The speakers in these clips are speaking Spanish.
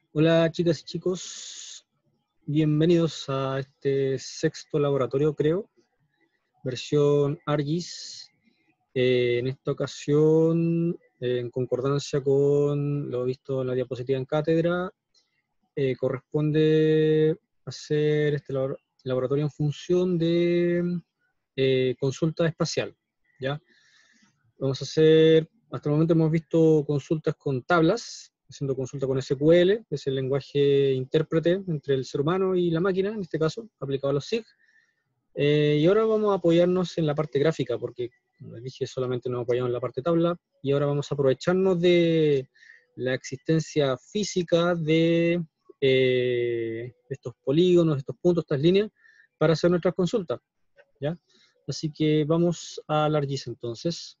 Hola chicas y chicos, bienvenidos a este sexto laboratorio, creo, versión ARGIS. En esta ocasión, en concordancia con lo visto en la diapositiva en cátedra, corresponde hacer este laboratorio en función de consulta espacial, ¿ya? Vamos a hacer, hasta el momento hemos visto consultas con tablas, haciendo consulta con SQL, que es el lenguaje intérprete entre el ser humano y la máquina, en este caso, aplicado a los SIG. Y ahora vamos a apoyarnos en la parte gráfica, porque, como les dije, solamente nos apoyamos en la parte tabla, y ahora vamos a aprovecharnos de la existencia física de estos polígonos, estos puntos, estas líneas, para hacer nuestras consultas, ¿ya? Así que vamos a ArcGIS entonces.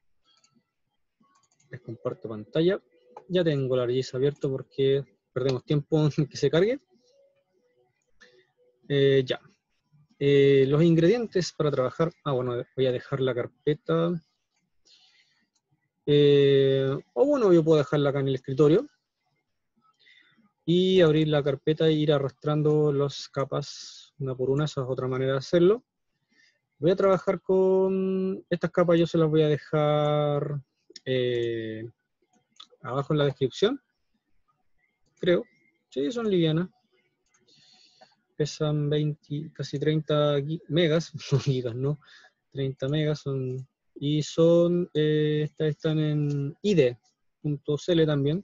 Les comparto pantalla. Ya tengo el ArcGIS abierto porque perdemos tiempo en que se cargue. Ya. Los ingredientes para trabajar. Bueno, voy a dejar la carpeta. Bueno, yo puedo dejarla acá en el escritorio. Y abrir la carpeta e ir arrastrando las capas una por una. Esa es otra manera de hacerlo. Voy a trabajar con estas capas, yo se las voy a dejar abajo en la descripción. Creo. Sí, son livianas. Pesan 20, casi 30 megas, no gigas, ¿no? 30 megas son, y son, están en ide.cl también,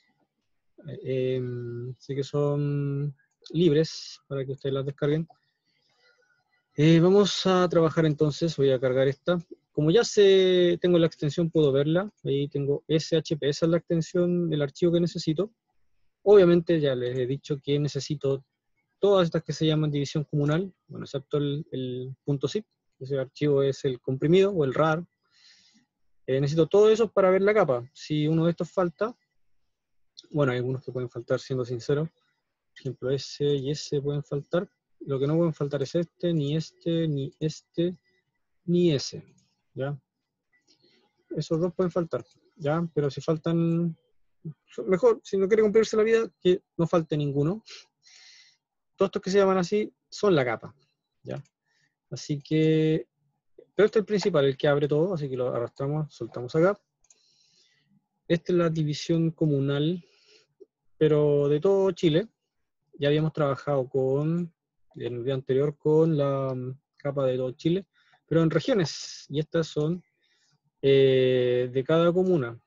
así que son libres para que ustedes las descarguen. Vamos a trabajar entonces, voy a cargar esta. Como ya tengo la extensión, puedo verla, ahí tengo SHP, esa es la extensión del archivo que necesito. Obviamente ya les he dicho que necesito todas estas que se llaman división comunal, bueno, excepto el .zip, ese archivo es el comprimido o el RAR. Necesito todo eso para ver la capa. Si uno de estos falta, bueno, hay algunos que pueden faltar, siendo sincero, por ejemplo, ese y ese pueden faltar. Lo que no pueden faltar es este, ni este, ni este, ni ese, ¿ya? Esos dos pueden faltar, ¿ya? Pero si faltan, mejor, si no quiere cumplirse la vida, que no falte ninguno. Todos estos que se llaman así son la capa, ¿ya? Así que, pero este es el principal, el que abre todo, así que lo arrastramos, soltamos acá. Esta es la división comunal, pero de todo Chile. Ya habíamos trabajado en el día anterior con la capa de todo Chile, pero en regiones, y estas son de cada comuna.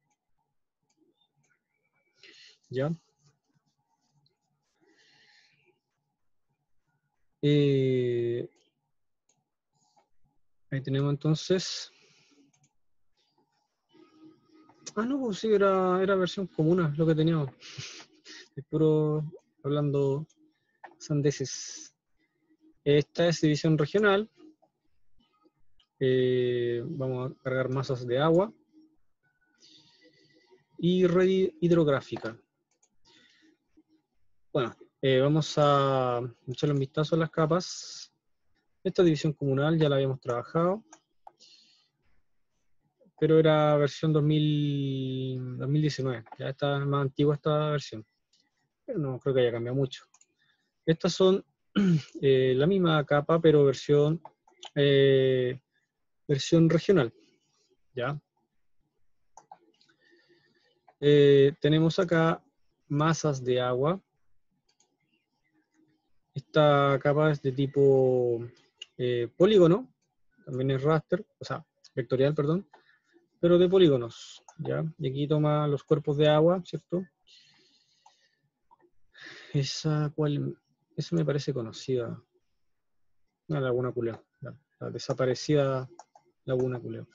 ¿Ya? Ahí tenemos entonces. No, pues sí, era versión comuna lo que teníamos. Es puro hablando sandeces. Esta es división regional. Vamos a cargar masas de agua. Y red hidrográfica. Bueno, vamos a echarle un vistazo a las capas. Esta división comunal ya la habíamos trabajado, pero era versión 2019. Ya está más antigua esta versión, pero no creo que haya cambiado mucho. Estas son la misma capa, pero versión regional. ¿Ya? Tenemos acá masas de agua. Esta capa es de tipo polígono, también es raster, o sea, vectorial, perdón, pero de polígonos, ¿ya? Y aquí toma los cuerpos de agua, ¿cierto? Esa me parece conocida. Una laguna Culeo, la desaparecida laguna Culeo.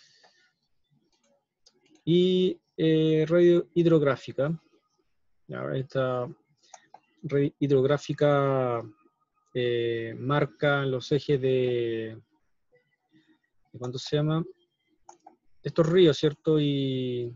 Y red hidrográfica. Ya, esta red hidrográfica marca los ejes de ¿cuánto se llama? Estos ríos, ¿cierto? Y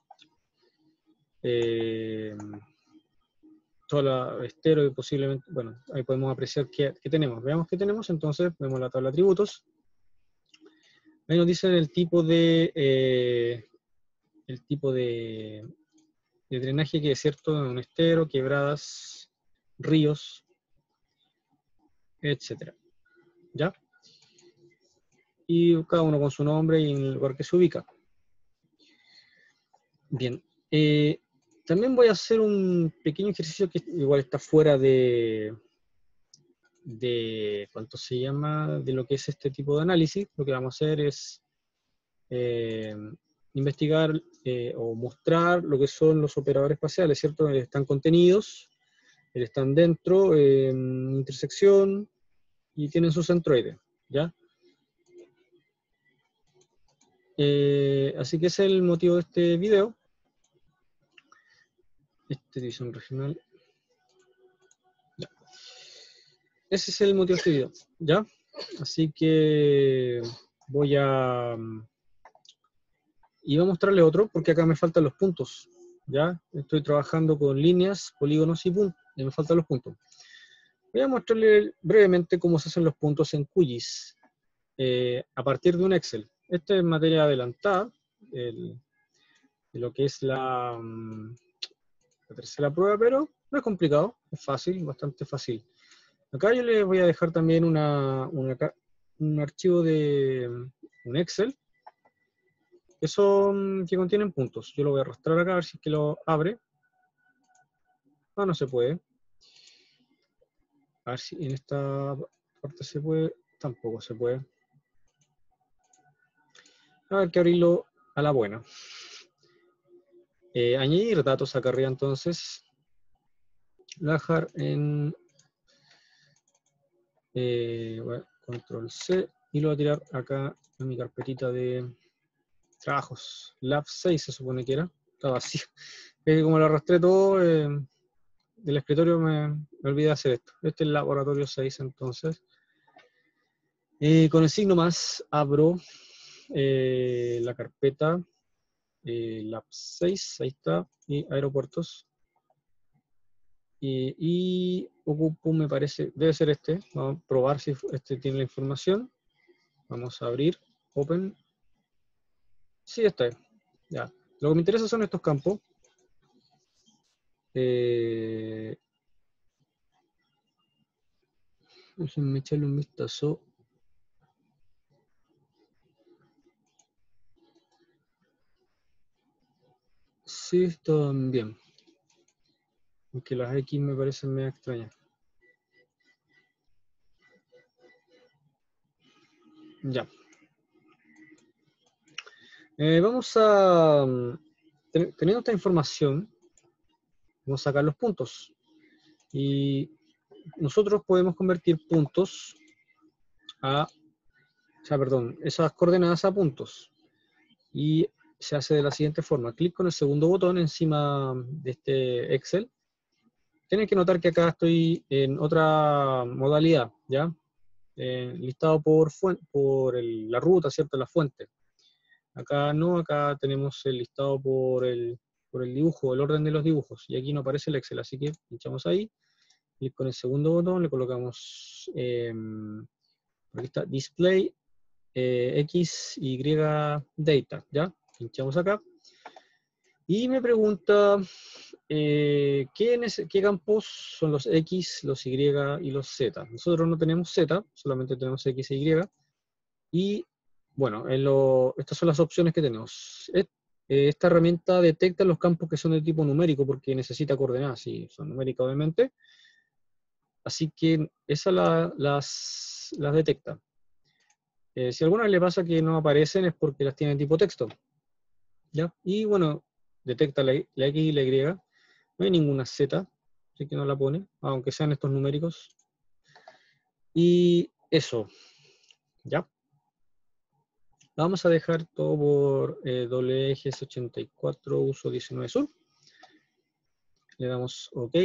todo el estero y posiblemente, bueno, ahí podemos apreciar qué tenemos. Veamos qué tenemos, entonces vemos la tabla de atributos. Ahí nos dicen el tipo de de drenaje que es cierto, un estero, quebradas, ríos, etcétera. ¿Ya? Y cada uno con su nombre y en el lugar que se ubica. Bien. También voy a hacer un pequeño ejercicio que igual está fuera de ¿cuánto se llama? De lo que es este tipo de análisis. Lo que vamos a hacer es investigar o mostrar lo que son los operadores espaciales, ¿cierto? Están contenidos, están dentro, en intersección, y tienen su centroide, ¿ya? Así que ese es el motivo de este video. División regional. Ya. Ese es el motivo de este video, ¿ya? Así que voy a... Y voy a mostrarle otro, porque acá me faltan los puntos, ¿ya? Estoy trabajando con líneas, polígonos y puntos, y me faltan los puntos. Voy a mostrarle brevemente cómo se hacen los puntos en QGIS, a partir de un Excel. Esta es materia adelantada, de lo que es la tercera prueba, pero no es complicado, es fácil, bastante fácil. Acá yo les voy a dejar también un archivo de un Excel, que contienen puntos. Yo lo voy a arrastrar acá, a ver si es que lo abre. Ah, no se puede. A ver si en esta parte se puede. Tampoco se puede. A ver, que abrirlo a la buena. Añadir datos acá arriba entonces. Lo voy a dejar en bueno, control C y lo voy a tirar acá en mi carpetita de trabajos. Lab 6 se supone que era. Está vacío. Como lo arrastré todo del escritorio, me olvidé hacer esto. Este es el laboratorio 6 entonces. Con el signo más abro la carpeta Lab 6, ahí está, y aeropuertos. Y ocupo, me parece, debe ser este. Vamos a probar si este tiene la información. Vamos a abrir, open. Sí, está. Ya. Lo que me interesa son estos campos. Déjenme echarle un vistazo. Sí, están bien. Aunque las X me parecen medio extrañas. Ya. Vamos a, teniendo esta información, vamos a sacar los puntos. Y nosotros podemos convertir puntos esas coordenadas a puntos. Y se hace de la siguiente forma. Clic con el segundo botón encima de este Excel. Tienen que notar que acá estoy en otra modalidad, ¿ya? Listado por la ruta, ¿cierto? La fuente. Acá no, acá tenemos el listado por el dibujo, el orden de los dibujos. Y aquí no aparece el Excel, así que pinchamos ahí. Clic con el segundo botón, le colocamos, aquí está, Display, X, Y, Data, ¿ya? Pinchamos acá. Y me pregunta, ¿qué campos son los X, los Y y los Z? Nosotros no tenemos Z, solamente tenemos X e Y. Y, bueno, estas son las opciones que tenemos. Esta herramienta detecta los campos que son de tipo numérico, porque necesita coordenadas, si son numéricas obviamente. Así que esas las detecta. Si a alguna le pasa que no aparecen es porque las tiene tipo texto, ¿ya? Y bueno, detecta la X y la Y. No hay ninguna Z, así que no la pone, aunque sean estos numéricos. Y eso, ¿ya? Vamos a dejar todo por WGS84, uso 19 sur. Le damos OK.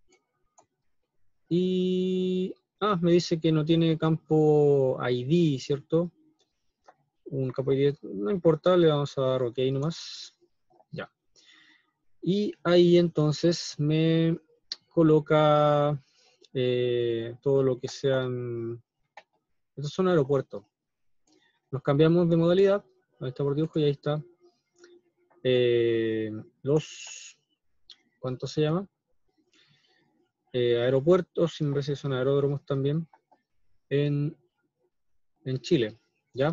Y me dice que no tiene campo ID, ¿cierto? Un campo ID, no importa, le vamos a dar OK nomás. Ya. Y ahí entonces me coloca todo lo que sean... Estos son aeropuertos. Nos cambiamos de modalidad. Ahí está por dibujo y ahí está. Los ¿cuánto se llama? Aeropuertos, siempre se son aeródromos también, en Chile, ¿ya?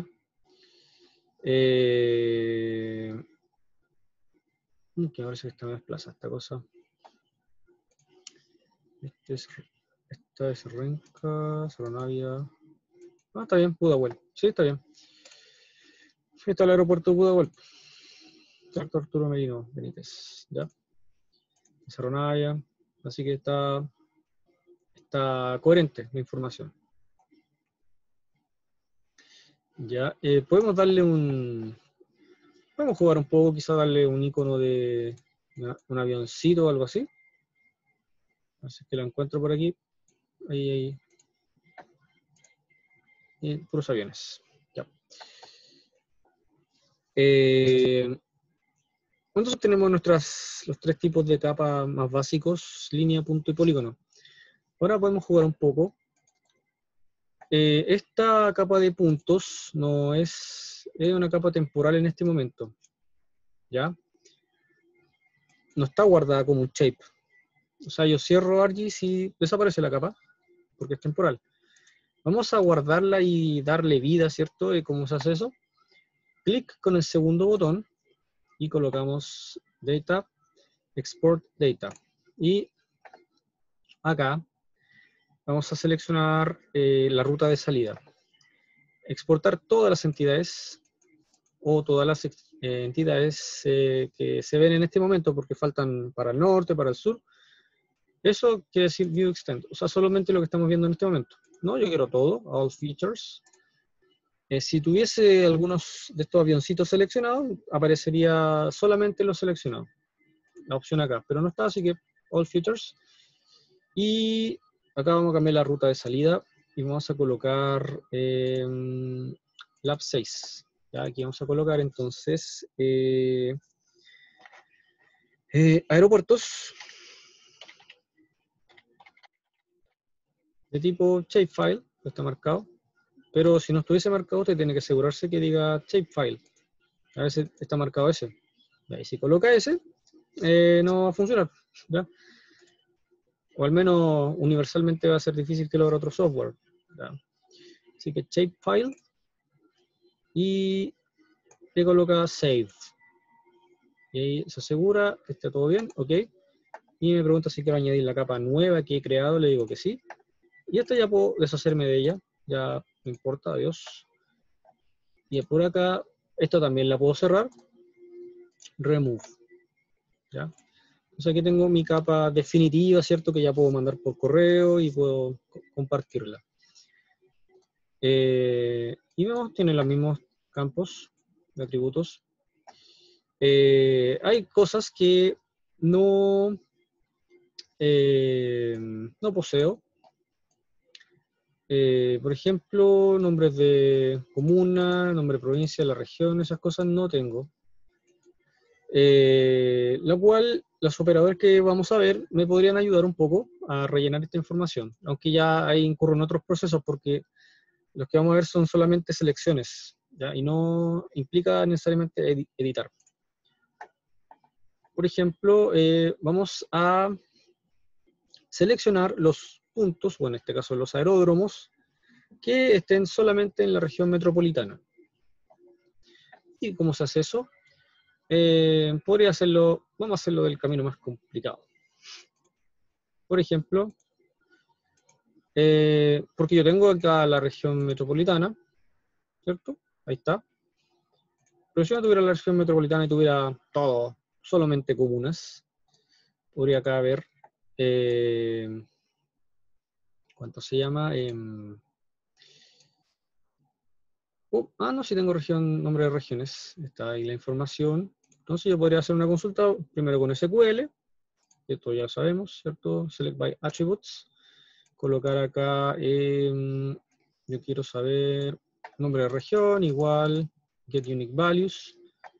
Que ahora sí que está más plaza esta cosa. Esta es Renca, Saronavia. Ah, está bien, Pudahuel. Sí, está bien. Está el aeropuerto de Pudahuel. Doctor Arturo Merino Benítez, ¿ya? Saronavia. Así que está coherente la información. Ya, podemos darle podemos jugar un poco, quizá darle un icono de un avioncito o algo así. Así que lo encuentro por aquí. Ahí. Y puros aviones. Ya. Entonces tenemos los tres tipos de capa más básicos, línea, punto y polígono. Ahora podemos jugar un poco. Esta capa de puntos no es una capa temporal en este momento. ¿Ya? No está guardada como un shape. O sea, yo cierro ArcGIS y desaparece la capa, porque es temporal. Vamos a guardarla y darle vida, ¿cierto? ¿Cómo se hace eso? Clic con el segundo botón y colocamos Data, Export Data. Y acá vamos a seleccionar la ruta de salida. Exportar todas las entidades o todas las entidades que se ven en este momento, porque faltan para el norte, para el sur. Eso quiere decir View Extend, o sea, solamente lo que estamos viendo en este momento. No, yo quiero todo, All Features. Si tuviese algunos de estos avioncitos seleccionados, aparecería solamente los seleccionados. La opción acá, pero no está, así que All Features. Y acá vamos a cambiar la ruta de salida y vamos a colocar Lab 6. Ya, aquí vamos a colocar entonces aeropuertos de tipo shapefile, que está marcado, pero si no estuviese marcado usted tiene que asegurarse que diga shapefile. A veces está marcado ese. Y si coloca ese, no va a funcionar, ¿ya? O al menos universalmente va a ser difícil que lo abra otro software, ¿ya? Así que shapefile y le coloca save. Y ahí se asegura que está todo bien, ok. Y me pregunta si quiero añadir la capa nueva que he creado, le digo que sí. Y esta ya puedo deshacerme de ella, ya no importa, adiós. Y por acá, esta también la puedo cerrar, remove, ¿ya? Entonces aquí tengo mi capa definitiva, ¿cierto? Que ya puedo mandar por correo y puedo compartirla. Y vemos, tiene los mismos campos de atributos. Hay cosas que no poseo. Por ejemplo, nombres de comuna, nombre de provincia, la región, esas cosas no tengo. Lo cual, los operadores que vamos a ver me podrían ayudar un poco a rellenar esta información, aunque ya ahí incurro en otros procesos porque los que vamos a ver son solamente selecciones, ¿ya? Y no implica necesariamente editar. Por ejemplo, vamos a seleccionar los puntos, o en este caso los aeródromos, que estén solamente en la región metropolitana. ¿Y cómo se hace eso? Podría hacerlo, vamos a hacerlo del camino más complicado. Por ejemplo, porque yo tengo acá la región metropolitana, ¿cierto? Ahí está. Pero si yo no tuviera la región metropolitana y tuviera todo, solamente comunas, podría acá ver, ¿cuánto se llama? No, sí tengo región, nombre de regiones, está ahí la información. Entonces yo podría hacer una consulta primero con SQL, esto ya sabemos, ¿cierto? Select by Attributes, colocar acá, yo quiero saber nombre de región, igual, get unique values,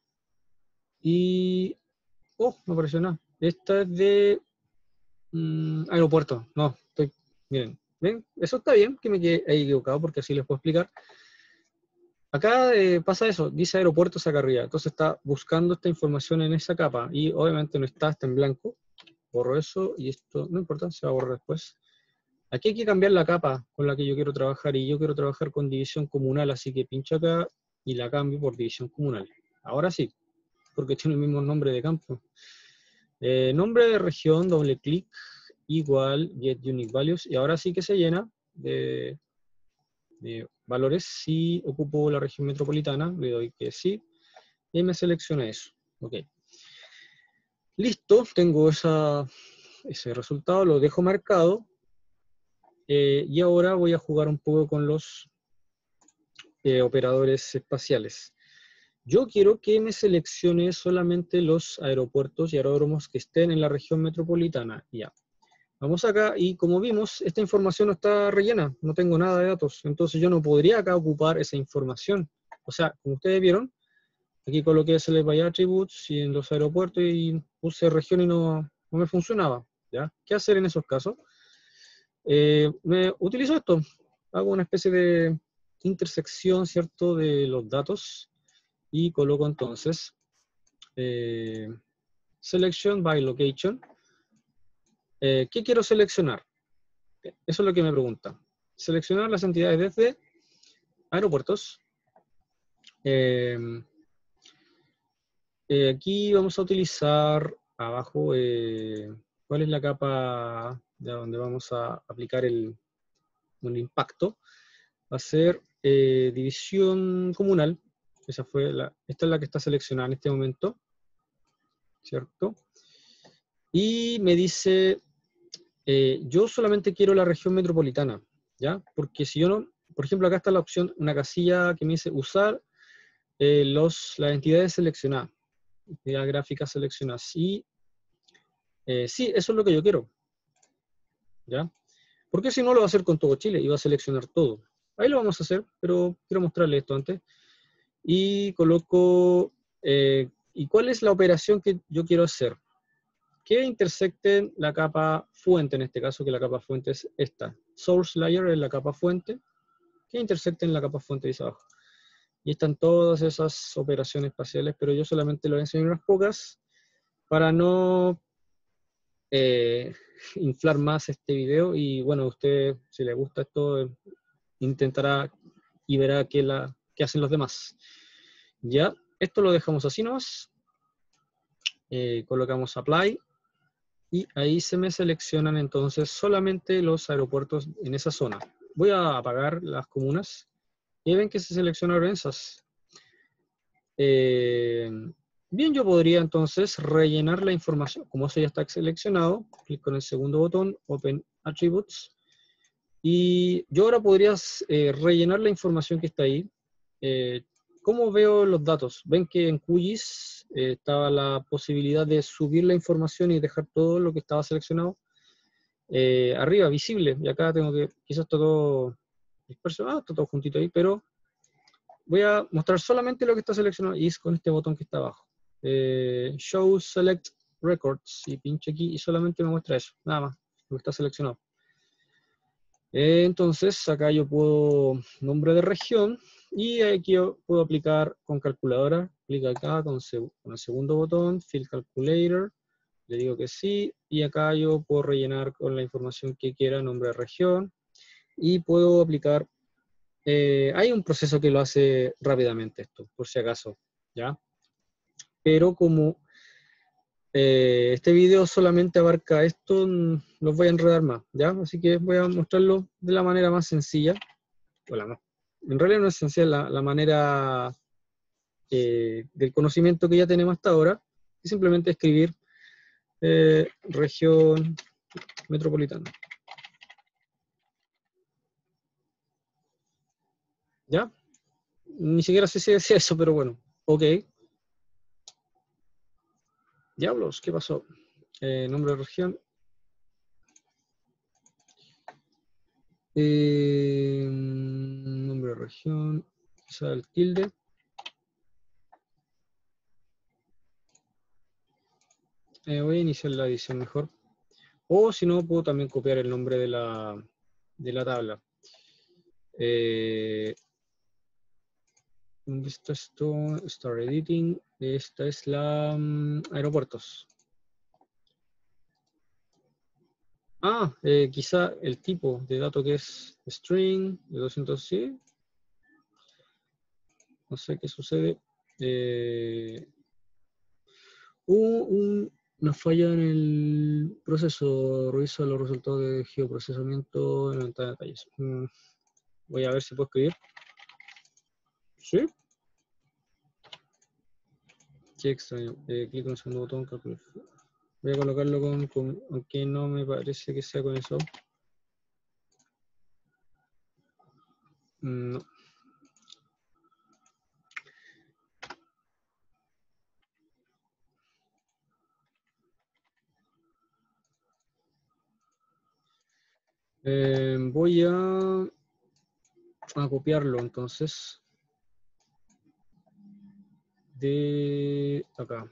y, no apareció nada. Esta es de aeropuerto, no, miren, ¿ven? Eso está bien, que me quedé ahí equivocado, porque así les puedo explicar. Acá pasa eso, dice aeropuertos acá arriba, entonces está buscando esta información en esa capa, y obviamente no está en blanco. borro eso y esto no importa, se va a borrar después. Aquí hay que cambiar la capa con la que yo quiero trabajar y yo quiero trabajar con división comunal, así que pincho acá y la cambio por división comunal. Ahora sí, porque tiene el mismo nombre de campo. Nombre de región, doble clic, igual, get unique values, y ahora sí que se llena de valores. Si ocupo la región metropolitana, le doy que sí, y me selecciona eso. Ok. Listo, tengo ese resultado, lo dejo marcado. Y ahora voy a jugar un poco con los operadores espaciales. Yo quiero que me seleccione solamente los aeropuertos y aeródromos que estén en la región metropolitana. Ya. Vamos acá y como vimos, esta información no está rellena, no tengo nada de datos, entonces yo no podría acá ocupar esa información. O sea, como ustedes vieron, aquí coloqué Select by Attributes y en los aeropuertos y puse región y no me funcionaba. ¿Ya? ¿Qué hacer en esos casos? Me utilizo esto, hago una especie de intersección, ¿cierto?, de los datos y coloco entonces Selection by Location. ¿Qué quiero seleccionar? Eso es lo que me pregunta. Seleccionar las entidades desde aeropuertos. Aquí vamos a utilizar abajo, ¿cuál es la capa de donde vamos a aplicar un impacto? Va a ser división comunal. Esta es la que está seleccionada en este momento, ¿cierto? Y me dice, yo solamente quiero la región metropolitana, ¿ya? Porque si yo no, por ejemplo, acá está la opción, una casilla que me dice usar las entidades seleccionadas, entidades gráficas seleccionadas. Y sí, eso es lo que yo quiero, ¿ya? Porque si no lo va a hacer con todo Chile y va a seleccionar todo. Ahí lo vamos a hacer, pero quiero mostrarle esto antes. Y coloco, ¿y cuál es la operación que yo quiero hacer? Que intersecten la capa fuente, en este caso, que la capa fuente es esta. Source layer es la capa fuente, que intersecten la capa fuente dice abajo. Y están todas esas operaciones espaciales, pero yo solamente lo voy a enseñar unas pocas, para no inflar más este video. Y bueno, a usted, si le gusta esto, intentará y verá qué hacen los demás. Ya, esto lo dejamos así nomás. Colocamos Apply. Y ahí se me seleccionan entonces solamente los aeropuertos en esa zona. Voy a apagar las comunas. Y ven que se seleccionaron esas. Bien, yo podría entonces rellenar la información. Como eso ya está seleccionado, clic con el segundo botón, Open Attributes. Y yo ahora podría rellenar la información que está ahí. ¿Cómo veo los datos? Ven que en QGIS estaba la posibilidad de subir la información y dejar todo lo que estaba seleccionado arriba, visible. Y acá tengo que, quizás está todo disperso, está todo juntito ahí, pero voy a mostrar solamente lo que está seleccionado y es con este botón que está abajo. Show Select Records, y pincho aquí y solamente me muestra eso, nada más, lo que está seleccionado. Entonces acá yo puedo, nombre de región, y aquí yo puedo aplicar con calculadora, clic acá con el segundo botón, Field Calculator, le digo que sí, y acá yo puedo rellenar con la información que quiera, nombre de región, y puedo aplicar, hay un proceso que lo hace rápidamente esto, por si acaso, ¿ya? Pero como este video solamente abarca esto, los voy a enredar más, ¿ya? Así que voy a mostrarlo de la manera más sencilla, en realidad no es sencilla, la manera del conocimiento que ya tenemos hasta ahora, es simplemente escribir región metropolitana. ¿Ya? Ni siquiera sé si decía eso, pero bueno. Ok. Diablos, ¿qué pasó? Nombre de región. Nombre de región. Quizá el tilde. Voy a iniciar la edición mejor. O si no, puedo también copiar el nombre de la tabla. ¿Dónde está esto? Start Editing. Esta es la aeropuertos. quizá el tipo de dato que es string de 200, sí. No sé qué sucede. Hubo una falla en el proceso. Revisa los resultados de geoprocesamiento en la ventana de detalles. Voy a ver si puedo escribir. ¿Sí? Qué extraño. Clic en el segundo botón. Calculo. Voy a colocarlo con... Aunque no me parece que sea con eso. No. Voy a copiarlo entonces de acá.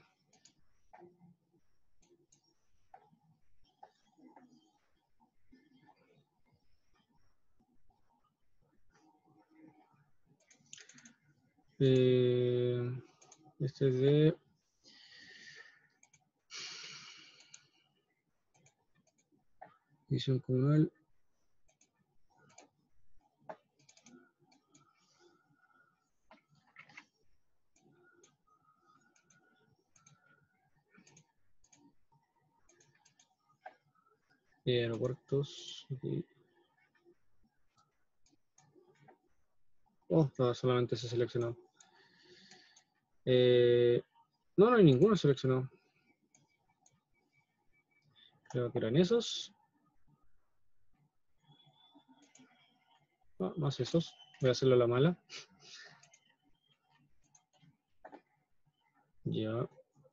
Este es de edición comunal. Aeropuertos. Okay. Oh, no, solamente se seleccionó. No, no hay ninguno seleccionado. Creo que eran esos. Más esos. Voy a hacerlo a la mala. Ya.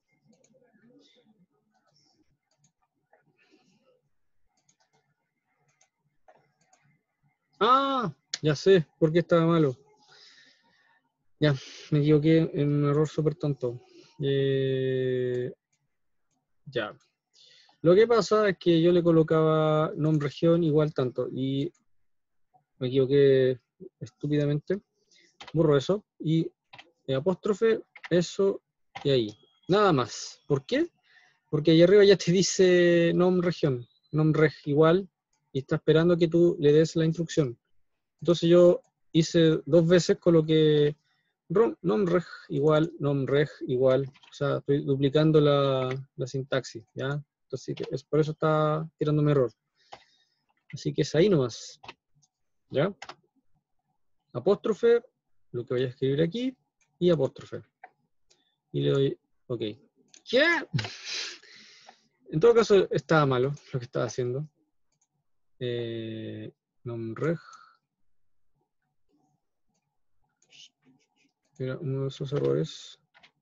Ya sé por qué estaba malo. Ya, me equivoqué en un error súper tonto. Ya. Lo que pasa es que yo le colocaba nombre región igual tanto y me equivoqué estúpidamente. Borro eso y apóstrofe, eso y ahí. Nada más. ¿Por qué? Porque ahí arriba ya te dice nom región, nom reg igual y está esperando que tú le des la instrucción. Entonces yo hice 2 veces, coloqué nom reg igual, o sea, estoy duplicando la sintaxis, ¿ya? Entonces es por eso está tirándome error. Así que es ahí nomás, ¿ya? Apóstrofe, lo que voy a escribir aquí, y apóstrofe. Y le doy OK. ¿Qué? En todo caso, estaba malo lo que estaba haciendo. Nomreg. Era uno de esos errores.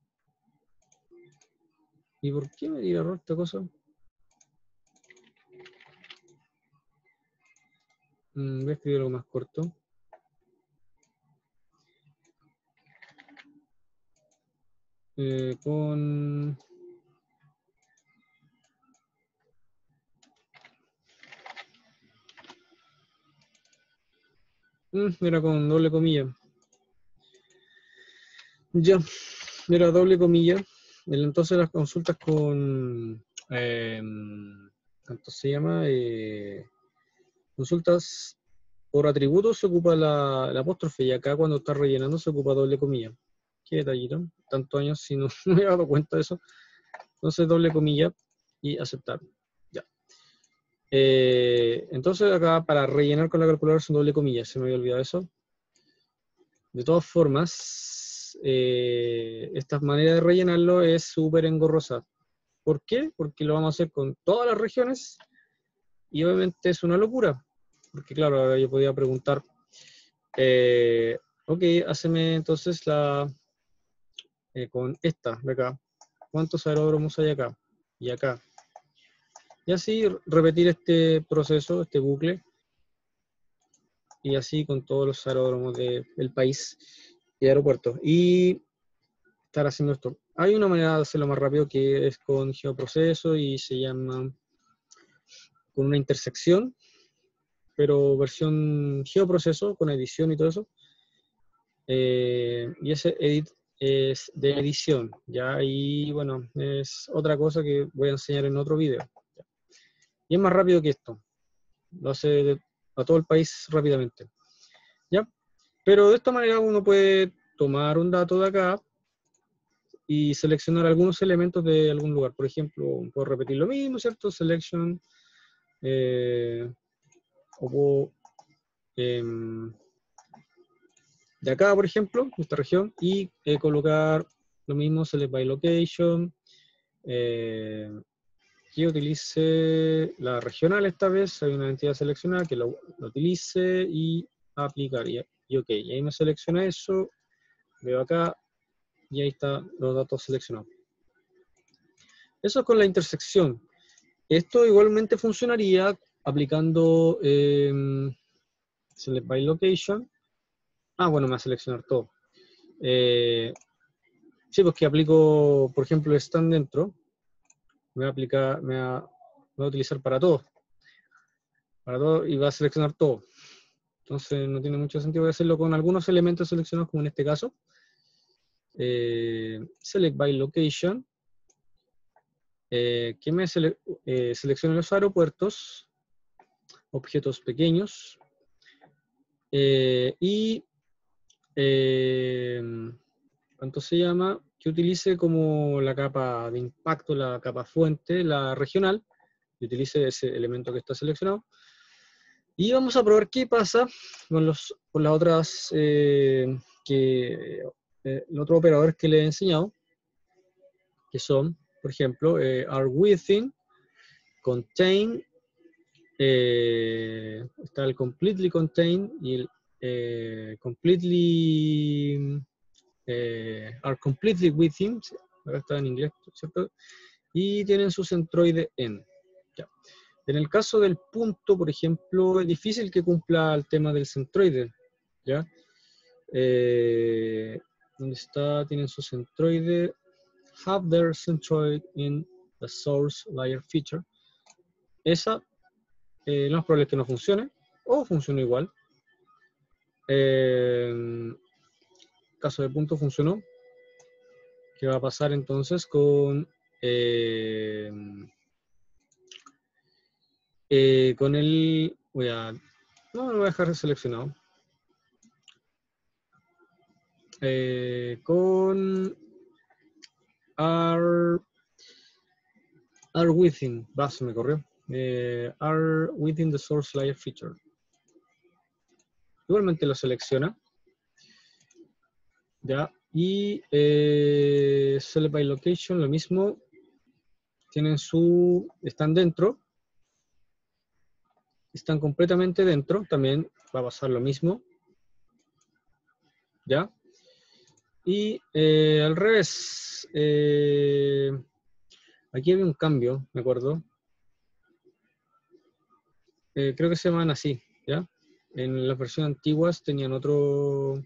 ¿Y por qué me dio error esta cosa? Voy a escribir algo más corto. Con... Era con doble comilla. Ya, era doble comilla. Entonces las consultas con... ¿cuánto se llama? Consultas por atributos se ocupa la apóstrofe y acá cuando está rellenando se ocupa doble comilla. Qué detallito. Tantos años si no, no me he dado cuenta de eso. Entonces doble comilla y aceptar. Ya. Entonces acá para rellenar con la calculadora son doble comilla. Se me había olvidado eso. De todas formas, esta manera de rellenarlo es súper engorrosa. ¿Por qué? Porque lo vamos a hacer con todas las regiones y obviamente es una locura. Porque claro, ahora yo podía preguntar, ok, haceme entonces con esta de acá. ¿Cuántos aeródromos hay acá? Y acá. Y así repetir este proceso, este bucle. Y así con todos los aeródromos del país y aeropuertos. Y estar haciendo esto. Hay una manera de hacerlo más rápido que es con geoproceso y se llama con una intersección, pero versión geoproceso con edición y todo eso. Y ese edit es de edición, ya, y bueno, es otra cosa que voy a enseñar en otro video. Y es más rápido que esto. lo hace a todo el país rápidamente. ¿Ya? Pero de esta manera uno puede tomar un dato de acá y seleccionar algunos elementos de algún lugar. Por ejemplo, puedo repetir lo mismo, ¿cierto? Selection, o puedo, de acá, por ejemplo, de esta región, y colocar lo mismo, select by location, que utilice la regional esta vez, hay una entidad seleccionada que lo utilice y aplicar, y ok, y ahí me selecciona eso, veo acá, y ahí están los datos seleccionados. Eso es con la intersección. Esto igualmente funcionaría aplicando select by location. Bueno, me va a seleccionar todo. Sí, pues que aplico, por ejemplo, están dentro, me va a aplicar, me va a utilizar para todo y va a seleccionar todo. Entonces no tiene mucho sentido hacerlo con algunos elementos seleccionados, como en este caso. Select by location, que me seleccione los aeropuertos, objetos pequeños, y ¿cuánto se llama? Que utilice como la capa de impacto, la capa fuente, la regional, y utilice ese elemento que está seleccionado. Y vamos a probar qué pasa con las otras, los otros operadores que le he enseñado, que son, por ejemplo, are within, contain, está el completely contain y el completely, are completely within, ahora está en inglés, ¿cierto? Y tienen su centroide en. Ya. En el caso del punto, por ejemplo, es difícil que cumpla el tema del centroide, ¿ya? ¿Dónde está? Tienen su centroide. Have their centroid in the source layer feature. Esa, lo más probable es que no funcione, o funcione igual. Caso de punto funcionó. ¿Qué va a pasar entonces con el... no, lo voy a dejar seleccionado. Con are within, se me corrió. Are within the source layer feature. Igualmente lo selecciona. Ya. Y select by location, lo mismo. Están dentro. Están completamente dentro. También va a pasar lo mismo. ¿Ya? Y al revés. Aquí había un cambio, me acuerdo. Creo que se llaman así, ¿ya? En las versiones antiguas tenían otro...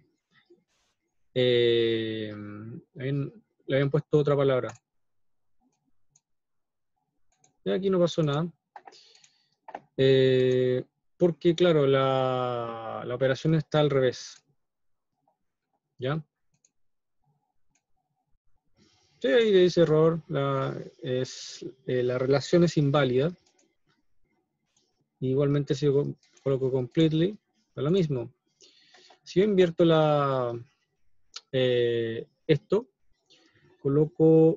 le habían puesto otra palabra. Y aquí no pasó nada. Porque, claro, la operación está al revés. ¿Ya? Sí, ahí dice error. La relación es inválida. Igualmente si yo coloco completely, es lo mismo. Si yo invierto esto, coloco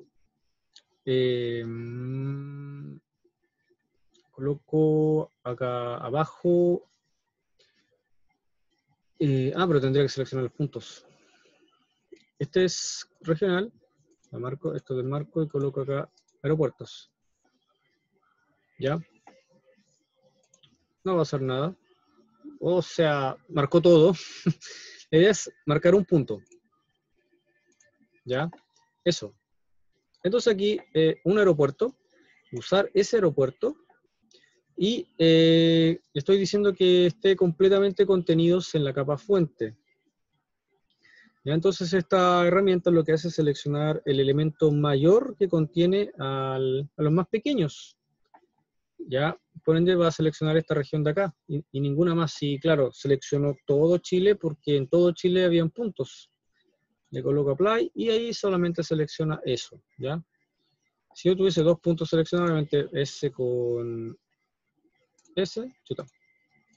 acá abajo, pero tendría que seleccionar los puntos. Este es regional, esto es del marco y coloco acá aeropuertos. ¿Ya? No va a hacer nada. O sea, marcó todo. La idea es marcar un punto. ¿Ya? Eso. Entonces aquí, un aeropuerto, usar ese aeropuerto, y estoy diciendo que esté completamente contenidos en la capa fuente. ¿Ya? Entonces esta herramienta lo que hace es seleccionar el elemento mayor que contiene a los más pequeños. ¿Ya? Por ende va a seleccionar esta región de acá y ninguna más. Sí, claro, seleccionó todo Chile porque en todo Chile habían puntos. Le coloco apply y ahí solamente selecciona eso. ¿Ya? Si yo tuviese dos puntos seleccionados, obviamente S con S, chuta,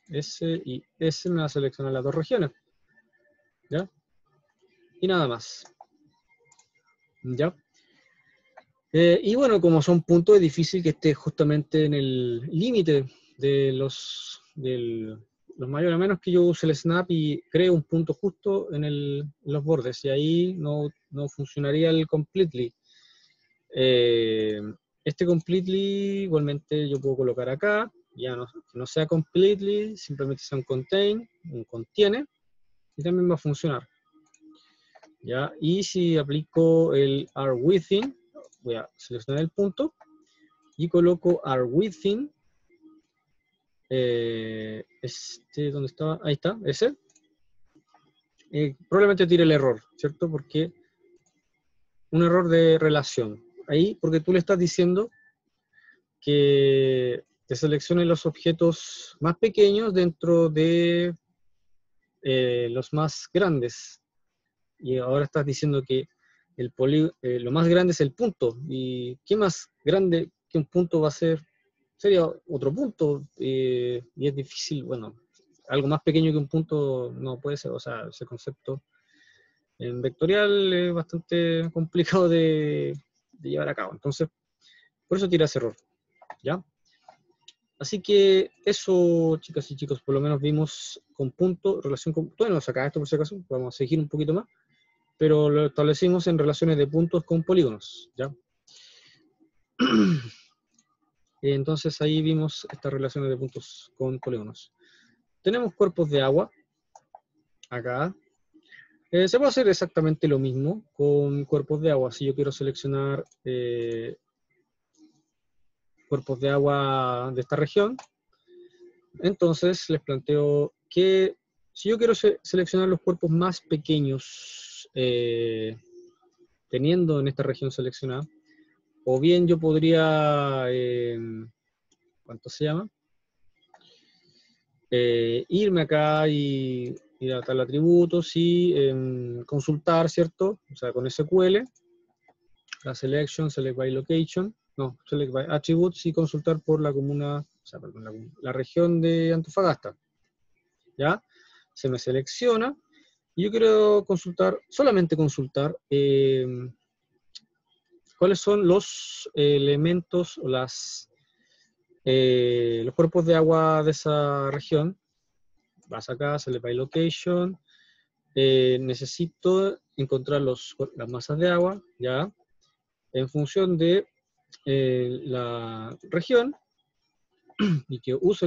S y S me va a seleccionar las dos regiones. ¿Ya? Y nada más. ¿Ya? Y bueno, como son puntos, es difícil que esté justamente en el límite de los mayores, a menos que yo use el snap y cree un punto justo en los bordes, y ahí no funcionaría el completely. Este completely, igualmente yo puedo colocar acá, ya que no sea completely, simplemente sea un contain, un contiene, y también va a funcionar. ¿Ya? Y si aplico el are_within, voy a seleccionar el punto y coloco are_within, ¿dónde estaba? Ahí está, ese. Probablemente tire el error, ¿cierto? Porque un error de relación. Ahí, porque tú le estás diciendo que te seleccione los objetos más pequeños dentro de los más grandes. Y ahora estás diciendo que lo más grande es el punto. ¿Y qué más grande que un punto va a ser? Sería otro punto. Y es difícil, bueno, algo más pequeño que un punto no puede ser. O sea, ese concepto en vectorial es bastante complicado de llevar a cabo. Entonces, por eso tira ese error. ¿Ya? Así que eso, chicas y chicos, por lo menos vimos con punto, relación con... Bueno, saca esto por si acaso, vamos a seguir un poquito más, pero lo establecimos en relaciones de puntos con polígonos, ¿ya? Entonces ahí vimos estas relaciones de puntos con polígonos. Tenemos cuerpos de agua, acá. Se puede hacer exactamente lo mismo con cuerpos de agua. Si yo quiero seleccionar cuerpos de agua de esta región, entonces les planteo que si yo quiero seleccionar los cuerpos más pequeños, teniendo en esta región seleccionada, o bien yo podría, ¿cuánto se llama? Irme acá y ir a tal atributos y consultar, ¿cierto? O sea, con SQL, la selection, select by location, no, select by attributes y consultar por la comuna, o sea, perdón, la región de Antofagasta. ¿Ya? Se me selecciona y yo quiero consultar, solamente consultar cuáles son los elementos o los cuerpos de agua de esa región. Vas acá, select by location, necesito encontrar las masas de agua, ¿ya? En función de la región y que use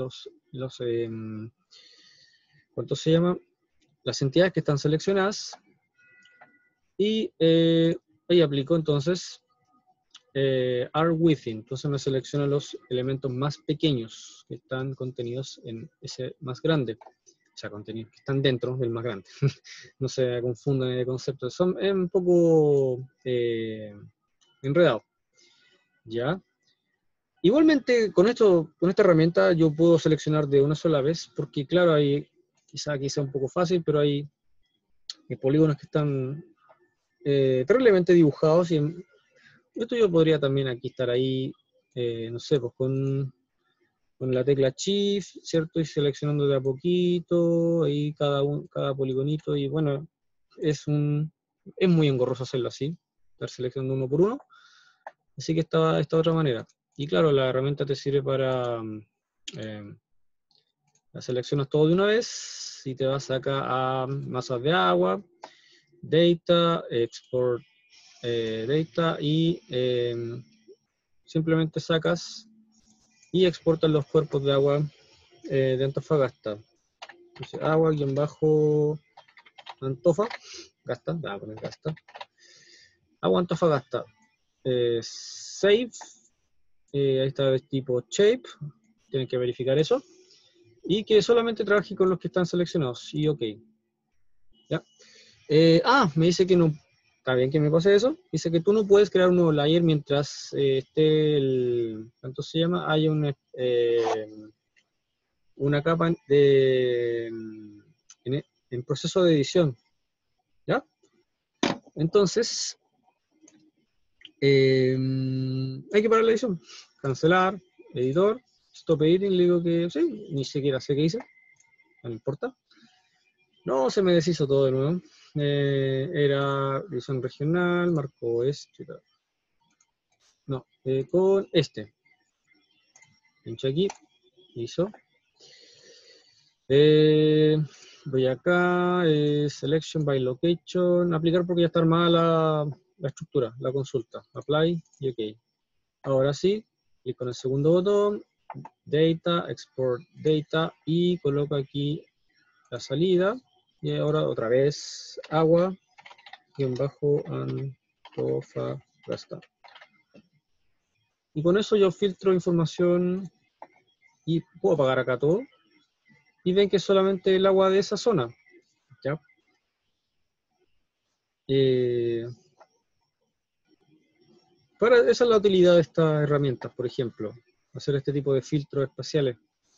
¿cuánto se llama? Las entidades que están seleccionadas y ahí aplico entonces are_within, entonces me selecciona los elementos más pequeños que están contenidos en ese más grande, o sea, contenidos que están dentro del más grande. No se confundan de conceptos, es un poco enredado, ¿ya? Igualmente, con esta herramienta yo puedo seleccionar de una sola vez, porque claro, quizá aquí sea un poco fácil, pero hay polígonos que están terriblemente dibujados, y esto yo podría también aquí estar ahí, no sé, pues con la tecla Shift, ¿cierto? Y seleccionando de a poquito, ahí cada poligonito, y bueno, es muy engorroso hacerlo así, estar seleccionando uno por uno, así que esta otra manera. Y claro, la herramienta te sirve para, la seleccionas todo de una vez, y te vas acá a masas de agua, data, export data, y simplemente sacas y exportas los cuerpos de agua de Antofagasta. Entonces, agua-Antofa, Gasta, voy a poner Gasta. Agua Antofagasta. Save, ahí está el tipo shape, tienen que verificar eso. Y que solamente trabaje con los que están seleccionados. Y ok. ¿Ya? Me dice que no. Está bien que me pase eso. Dice que tú no puedes crear un nuevo layer mientras esté ¿cuánto se llama? Hay una capa en proceso de edición. ¿Ya? Entonces, hay que parar la edición. Cancelar, editor, stop editing, le digo que sí, ni siquiera sé qué hice, no importa. No, se me deshizo todo de nuevo. Era división regional, marco este. No, con este. Pincho aquí, hizo. Voy acá, selection by location, aplicar porque ya está armada la estructura, la consulta. Apply y OK. Ahora sí, clic con el segundo botón, Data, Export Data y coloco aquí la salida. Y ahora otra vez agua, Antofagasta. Y con eso yo filtro información y puedo apagar acá todo. Y ven que es solamente el agua de esa zona. ¿Ya? Esa es la utilidad de estas herramientas, por ejemplo. Hacer este tipo de filtros espaciales.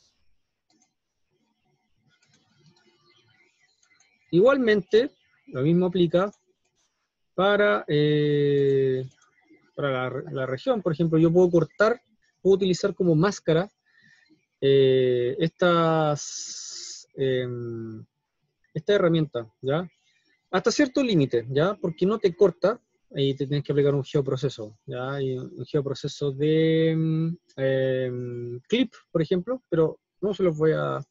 Igualmente, lo mismo aplica para la región. Por ejemplo, yo puedo puedo utilizar como máscara esta herramienta, ¿ya? Hasta cierto límite, ¿ya? Porque no te corta, y te tienes que aplicar un geoproceso, ¿ya? Y un geoproceso de clip, por ejemplo, pero no se los voy a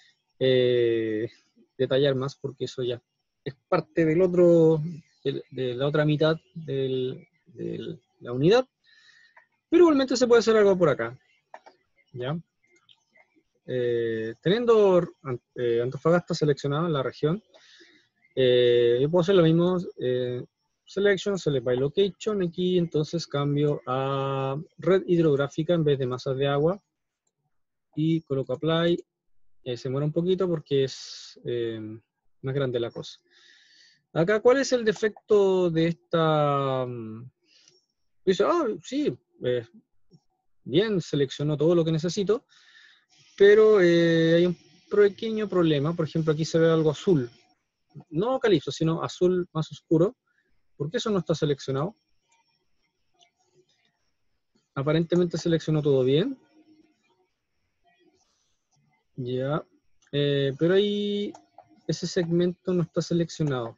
detallar más porque eso ya es parte del otro, de la otra mitad de la unidad, pero igualmente se puede hacer algo por acá, ¿ya? Teniendo Antofagasta seleccionada en la región, yo puedo hacer lo mismo, Selection, Select by Location, aquí entonces cambio a red hidrográfica en vez de masas de agua, y coloco Apply, se muere un poquito porque es más grande la cosa. Acá, ¿cuál es el defecto de esta? Dice, sí, bien, seleccionó todo lo que necesito, pero hay un pequeño problema. Por ejemplo, aquí se ve algo azul. No calipso, sino azul más oscuro. ¿Por qué eso no está seleccionado? Aparentemente seleccionó todo bien. Ya. Pero ahí ese segmento no está seleccionado.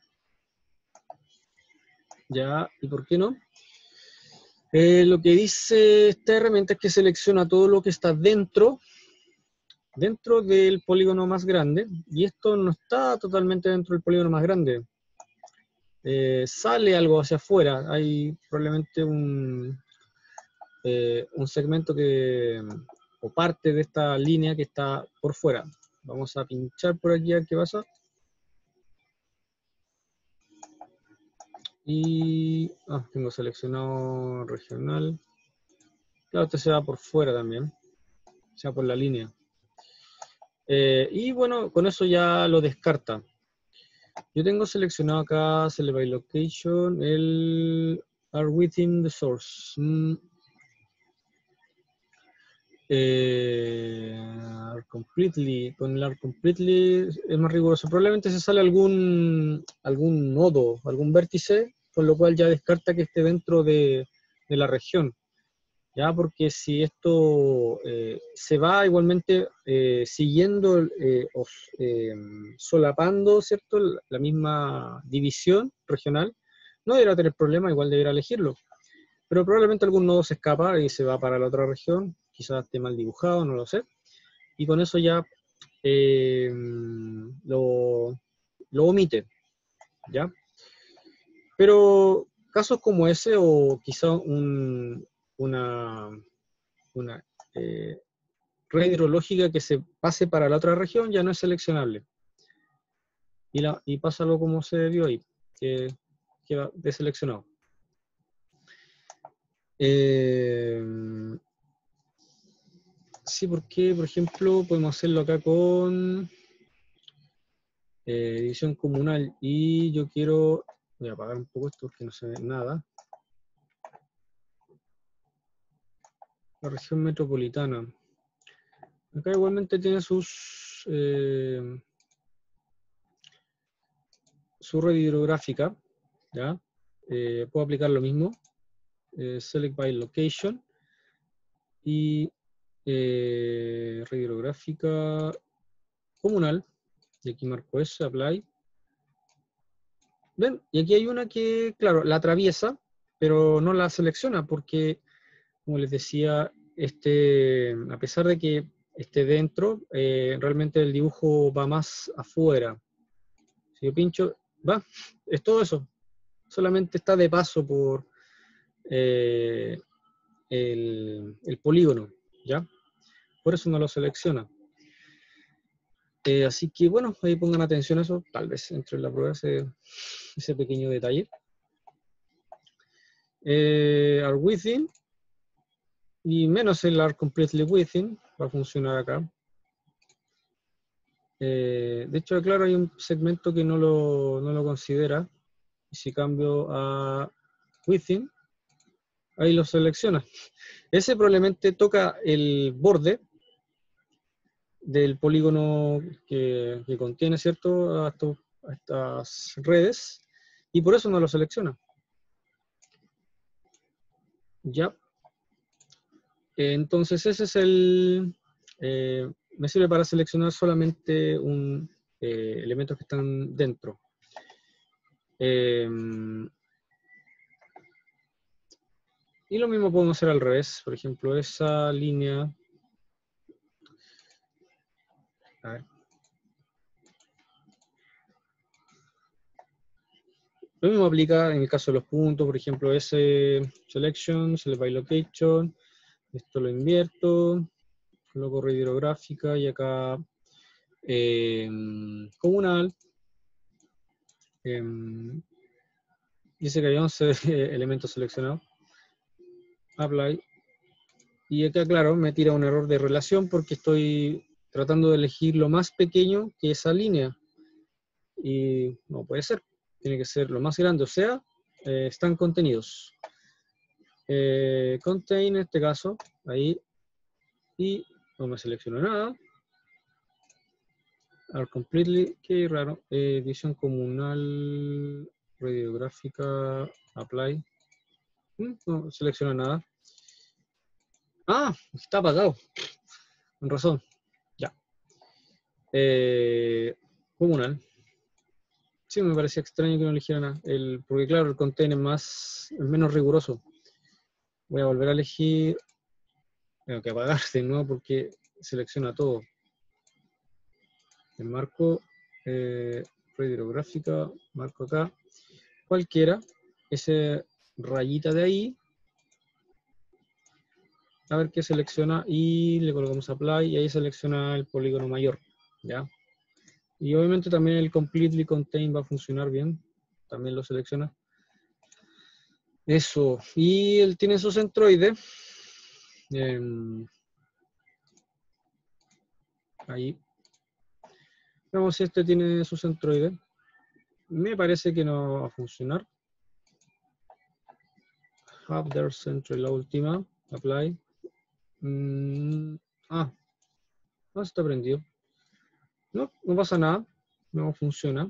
Ya, ¿y por qué no? Lo que dice esta herramienta es que selecciona todo lo que está dentro del polígono más grande, y esto no está totalmente dentro del polígono más grande. Sale algo hacia afuera, hay probablemente un segmento o parte de esta línea que está por fuera. Vamos a pinchar por aquí a ver qué pasa. Y tengo seleccionado regional. Claro, este se va por fuera también, se va por la línea. Y bueno, con eso ya lo descarta. Yo tengo seleccionado acá, Select by Location, el Are Within the Source. Are Completely, con el Are Completely es más riguroso. Probablemente se sale algún nodo, algún vértice, con lo cual ya descarta que esté dentro de la región. ¿Ya? Porque si esto se va igualmente siguiendo o solapando, ¿cierto?, la misma división regional, no deberá tener problema, igual deberá elegirlo. Pero probablemente algún nodo se escapa y se va para la otra región, quizás esté mal dibujado, no lo sé. Y con eso ya lo omite, ¿ya? Pero casos como ese, o quizá una red hidrológica que se pase para la otra región, ya no es seleccionable. Y pasa algo como se vio ahí, que queda deseleccionado. Sí, porque, por ejemplo, podemos hacerlo acá con división comunal, y yo quiero, voy a apagar un poco esto porque no se ve nada. La región metropolitana. Acá igualmente tiene su red hidrográfica, ¿ya? Puedo aplicar lo mismo, Select by Location, y red hidrográfica comunal, y aquí marco eso, apply. ¿Ven? Y aquí hay una que, claro, la atraviesa, pero no la selecciona porque, como les decía, a pesar de que esté dentro, realmente el dibujo va más afuera. Si yo pincho, va, es todo eso. Solamente está de paso por el polígono, ¿ya? Por eso no lo selecciona. Así que, bueno, ahí pongan atención a eso. Tal vez entre la prueba ese pequeño detalle. Are within. Y menos el are completely within. Va a funcionar acá. De hecho, claro, hay un segmento que no lo considera. Y si cambio a within, ahí lo selecciona. Ese probablemente toca el borde del polígono que contiene, ¿cierto?, a estas redes, y por eso no lo selecciona. Ya. Entonces ese es me sirve para seleccionar solamente elementos que están dentro. Y lo mismo podemos hacer al revés. Por ejemplo, esa línea. A ver. Lo mismo aplica en el caso de los puntos. Por ejemplo, ese selection, select by location. Esto lo invierto. Coloco red hidrográfica y acá comunal. Dice que hay 11 elementos seleccionados. Apply. Y acá, claro, me tira un error de relación porque estoy tratando de elegir lo más pequeño que esa línea. Y no puede ser. Tiene que ser lo más grande. O sea, están contenidos. Contain, en este caso, ahí. Y no me selecciono nada. Are completely, qué raro. Edición comunal, radiográfica, apply. No selecciona nada. Ah, está apagado. Con razón. Ya. Comunal. Sí, me parecía extraño que no eligiera nada. Porque claro, el contain es menos riguroso. Voy a volver a elegir. Tengo que apagar de nuevo porque selecciona todo. El marco, red hidrográfica, marco acá. Cualquiera. Ese rayita de ahí. A ver qué selecciona y le colocamos apply y ahí selecciona el polígono mayor, ¿ya? Y obviamente también el completely contain va a funcionar bien, también lo selecciona. Eso, y él tiene su centroide. Ahí. Vamos si este tiene su centroide. Me parece que no va a funcionar. Have their centroid, la última, apply. No está prendido. No pasa nada, no funciona.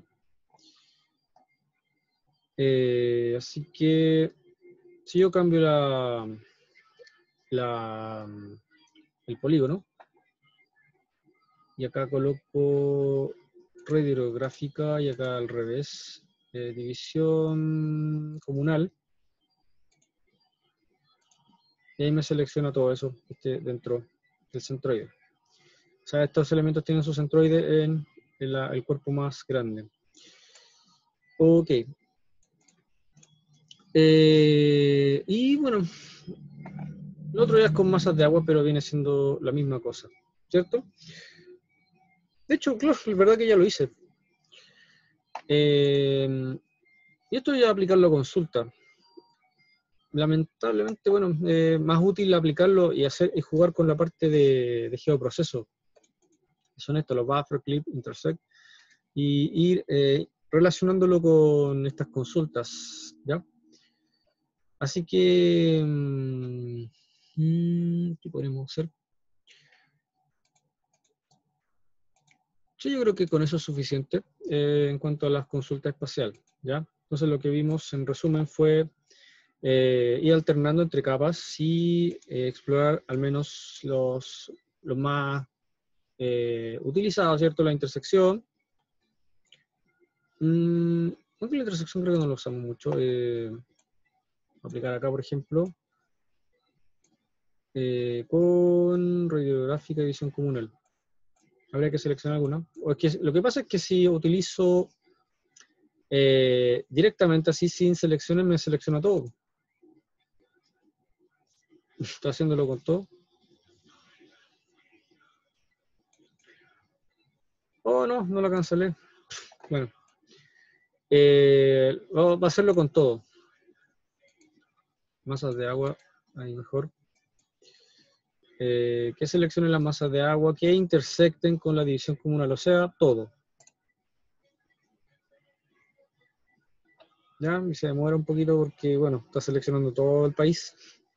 Así que si yo cambio el polígono y acá coloco red hidrográfica y acá al revés, división comunal, y ahí me selecciona todo eso dentro del centroide. O sea, estos elementos tienen su centroide en el cuerpo más grande. Ok. Y bueno, lo otro ya es con masas de agua, pero viene siendo la misma cosa, ¿cierto? De hecho, claro, es verdad que ya lo hice. Y esto ya aplicarlo a consulta. Lamentablemente, bueno, más útil aplicarlo y jugar con la parte de geoproceso. Son estos, los buffer, clip, intersect, y ir relacionándolo con estas consultas, ¿ya? Así que, ¿qué podemos hacer? Sí, yo creo que con eso es suficiente en cuanto a las consultas espaciales, ¿ya? Entonces lo que vimos en resumen fue ir alternando entre capas y explorar al menos los más utilizado, ¿cierto? La intersección. Aunque la intersección creo que no lo usamos mucho. Aplicar acá, por ejemplo, con radiográfica y visión comunal. Habría que seleccionar alguna. O es que, lo que pasa es que si utilizo directamente así, sin selecciones, me selecciona todo. Estoy haciéndolo con todo. Oh, no, no la cancelé. Bueno. Va a hacerlo con todo. Masas de agua, ahí mejor. Que seleccionen las masas de agua que intersecten con la división comunal, o sea, todo. Ya, y se demora un poquito porque, bueno, está seleccionando todo el país.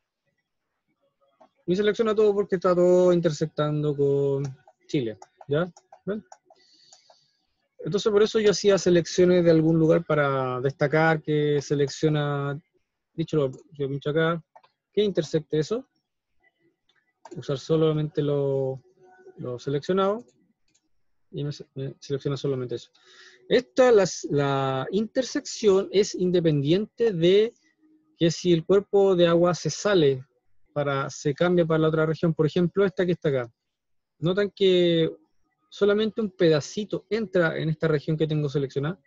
Y selecciona todo porque está todo intersectando con Chile, ¿ya? ¿Ven? Entonces por eso yo hacía selecciones de algún lugar para destacar que selecciona, dicho, yo pincho acá, que intersecte eso. Usar solamente lo seleccionado y me selecciona solamente eso. La intersección es independiente de que si el cuerpo de agua se sale, se cambia para la otra región, por ejemplo esta que está acá. Notan que solamente un pedacito entra en esta región que tengo seleccionada.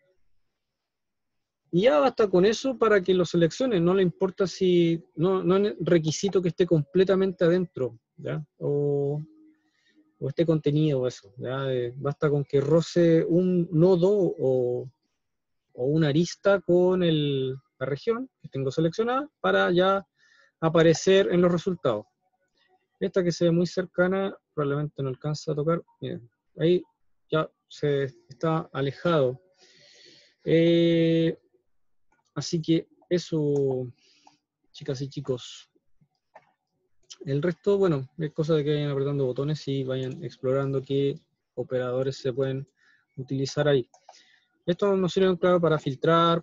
Y ya basta con eso para que lo seleccione, no le importa si, no es requisito que esté completamente adentro, ¿ya? O este contenido, eso, ¿ya? Basta con que roce un nodo o una arista con la región que tengo seleccionada para ya aparecer en los resultados. Esta que se ve muy cercana, probablemente no alcanza a tocar, miren, ahí ya se está alejado. Así que eso, chicas y chicos. El resto, bueno, es cosa de que vayan apretando botones y vayan explorando qué operadores se pueden utilizar ahí. Esto nos sirve, claro, para filtrar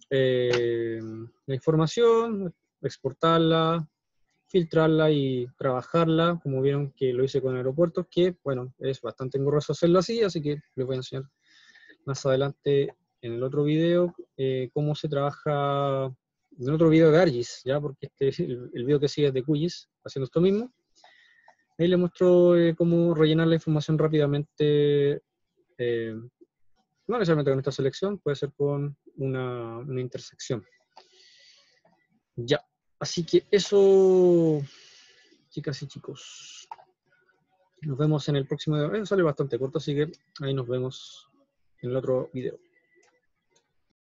la información, exportarla, filtrarla y trabajarla, como vieron que lo hice con aeropuertos, que, bueno, es bastante engorroso hacerlo así que les voy a enseñar más adelante en el otro video cómo se trabaja en otro video de ArcGIS, ¿ya? Porque el video que sigue es de QGIS, haciendo esto mismo. Ahí les muestro cómo rellenar la información rápidamente, no necesariamente con esta selección, puede ser con una intersección. Ya, así que eso, chicas y chicos. Nos vemos en el próximo video. Sale bastante corto, así que ahí nos vemos en el otro video.